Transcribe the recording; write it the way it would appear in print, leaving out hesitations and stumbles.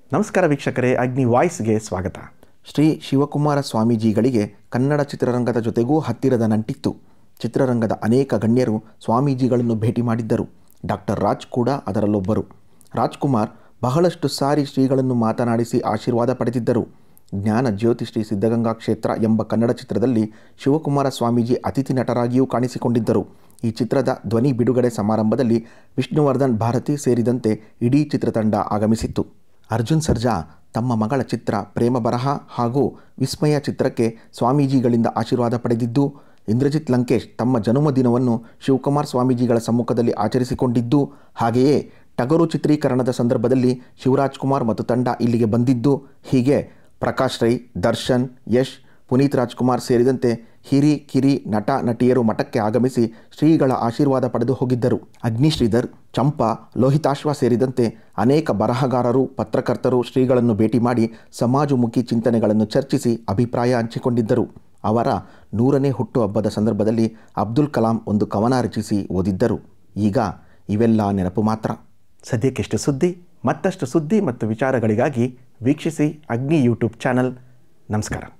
ನಮಸ್ಕಾರ ವೀಕ್ಷಕರೇ, ಅಗ್ನಿ ವಾಯ್ಸ್ಗೆ ಸ್ವಾಗತ. ಶ್ರೀ ಶಿವಕುಮಾರ ಸ್ವಾಮೀಜಿಗಳಿಗೆ ಕನ್ನಡ ಚಿತ್ರರಂಗದ ಜೊತೆಗೂ ಹತ್ತಿರದ ನಂಟಿತ್ತು. ಚಿತ್ರರಂಗದ ಅನೇಕ ಗಣ್ಯರು ಸ್ವಾಮೀಜಿಗಳನ್ನು ಭೇಟಿ ಮಾಡಿದ್ದರು. ಡಾಕ್ಟರ್ ರಾಜ್ ಕೂಡ ಅದರಲ್ಲೊಬ್ಬರು. ರಾಜ್ಕುಮಾರ್ ಬಹಳಷ್ಟು ಸಾರಿ ಶ್ರೀಗಳನ್ನು ಮಾತನಾಡಿಸಿ ಆಶೀರ್ವಾದ ಪಡೆದಿದ್ದರು. ಜ್ಞಾನ ಜ್ಯೋತಿ ಶ್ರೀ ಸಿದ್ಧಗಂಗಾ ಕ್ಷೇತ್ರ ಎಂಬ ಕನ್ನಡ ಚಿತ್ರದಲ್ಲಿ ಶಿವಕುಮಾರ ಸ್ವಾಮೀಜಿ ಅತಿಥಿ ನಟರಾಗಿಯೂ ಕಾಣಿಸಿಕೊಂಡಿದ್ದರು. ಈ ಚಿತ್ರದ ಧ್ವನಿ ಬಿಡುಗಡೆ ಸಮಾರಂಭದಲ್ಲಿ ವಿಷ್ಣುವರ್ಧನ್ ಭಾರತಿ ಸೇರಿದಂತೆ ಇಡೀ ಚಿತ್ರತಂಡ ಆಗಮಿಸಿತ್ತು. ಅರ್ಜುನ್ ಸರ್ಜಾ ತಮ್ಮ ಮಗಳ ಚಿತ್ರ ಪ್ರೇಮ ಬರಹ ಹಾಗೂ ವಿಸ್ಮಯ ಚಿತ್ರಕ್ಕೆ ಸ್ವಾಮೀಜಿಗಳಿಂದ ಆಶೀರ್ವಾದ ಪಡೆದಿದ್ದು, ಇಂದ್ರಜಿತ್ ಲಂಕೇಶ್ ತಮ್ಮ ಜನ್ಮದಿನವನ್ನು ಶಿವಕುಮಾರ್ ಸ್ವಾಮೀಜಿಗಳ ಸಮ್ಮುಖದಲ್ಲಿ ಆಚರಿಸಿಕೊಂಡಿದ್ದು, ಹಾಗೆಯೇ ಟಗರು ಚಿತ್ರೀಕರಣದ ಸಂದರ್ಭದಲ್ಲಿ ಶಿವರಾಜ್ ಕುಮಾರ್ ಮತ್ತು ತಂಡ ಇಲ್ಲಿಗೆ ಬಂದಿದ್ದು, ಹೀಗೆ ಪ್ರಕಾಶ್ ರೈ, ದರ್ಶನ್, ಯಶ್, ಪುನೀತ್ ರಾಜ್ಕುಮಾರ್ ಸೇರಿದಂತೆ ಹಿರಿ ಕಿರಿ ನಟ ನಟಿಯರು ಮಠಕ್ಕೆ ಆಗಮಿಸಿ ಶ್ರೀಗಳ ಆಶೀರ್ವಾದ ಪಡೆದು ಹೋಗಿದ್ದರು. ಅಗ್ನಿ ಶ್ರೀಧರ್, ಚಂಪಾ, ಲೋಹಿತಾಶ್ವ ಸೇರಿದಂತೆ ಅನೇಕ ಬರಹಗಾರರು, ಪತ್ರಕರ್ತರು ಶ್ರೀಗಳನ್ನು ಭೇಟಿ ಮಾಡಿ ಸಮಾಜಮುಖಿ ಚಿಂತನೆಗಳನ್ನು ಚರ್ಚಿಸಿ ಅಭಿಪ್ರಾಯ ಹಂಚಿಕೊಂಡಿದ್ದರು. ಅವರ 100ನೇ ಹುಟ್ಟುಹಬ್ಬದ ಸಂದರ್ಭದಲ್ಲಿ ಅಬ್ದುಲ್ ಕಲಾಂ ಒಂದು ಕವನ ರಚಿಸಿ ಓದಿದ್ದರು. ಈಗ ಇವೆಲ್ಲ ನೆನಪು ಮಾತ್ರ. ಸದ್ಯಕ್ಕಿಷ್ಟು ಸುದ್ದಿ. ಮತ್ತಷ್ಟು ಸುದ್ದಿ ಮತ್ತು ವಿಚಾರಗಳಿಗಾಗಿ ವೀಕ್ಷಿಸಿ ಅಗ್ನಿ ಯೂಟ್ಯೂಬ್ ಚಾನಲ್. ನಮಸ್ಕಾರ.